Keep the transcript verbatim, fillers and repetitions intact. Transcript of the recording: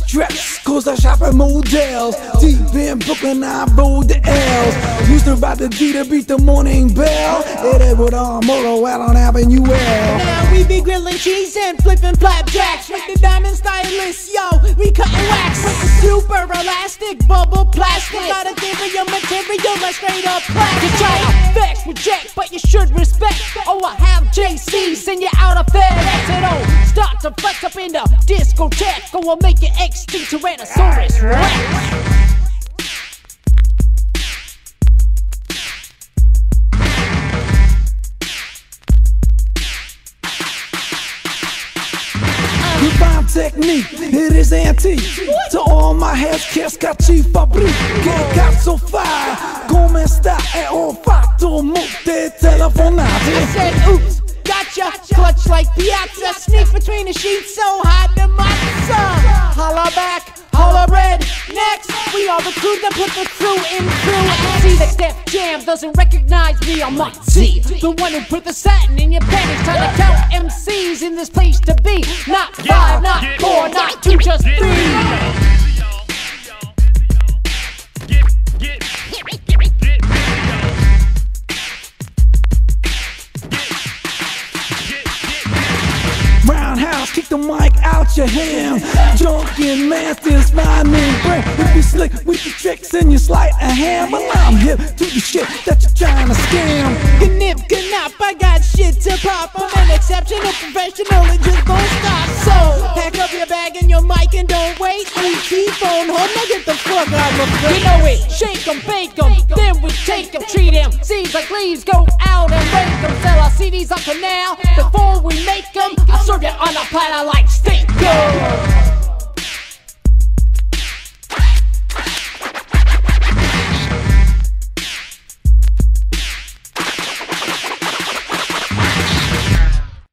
dress, cause I shop at Modell's. Deep in Brooklyn, I rode the L's. Used to ride the G to beat the morning bell. It is with our motor out on Avenue L. Now we be grilling cheese and flipping flapjacks with the diamond stylist, yo. We cutting wax with the super elastic bubble plastic. Not a ethereal material, like straight up plastic. You try to vex, reject, but you should respect. Oh, I have J C, send you out of FedEx and oh, start to flex up in the discotheque. Go and make your extinct Tyrannosaurus Rex. Fine technique, it is antique. To all my heads, cascacci fabrique. Che cazzo fai? Come sta? E ho fatto molte telefonate. I said oops, gotcha, clutch like Piazza. Sneak between the sheets, so hot the matza. Holla back, holla red. Next, we are the crew that put the crew in crew. I can see that Def Jam doesn't recognize me. I'm Mike Z, the one who put the satin in your panties. Trying to count M Cs in this place to be. Not five, not four, not two, just three. Roundhouse, kick the mic out your hand. Drunken masters, my new brand. If you slick with the tricks and you sleight of hand, well, I'm hip to the shit that you're trying to scam. Knip, knop, I got shit to pop. I'm an exceptional professional and just don't stop. So, pack up your bag and your mic and don't wait. We keep on hold, now get the fuck out of the You know it, shake 'em, bake 'em, then we take 'em, treat 'em. Seeds like leaves, go out and rake 'em. Sell our C Ds up for now, before we make 'em. I serve you on a platter like steak. Go!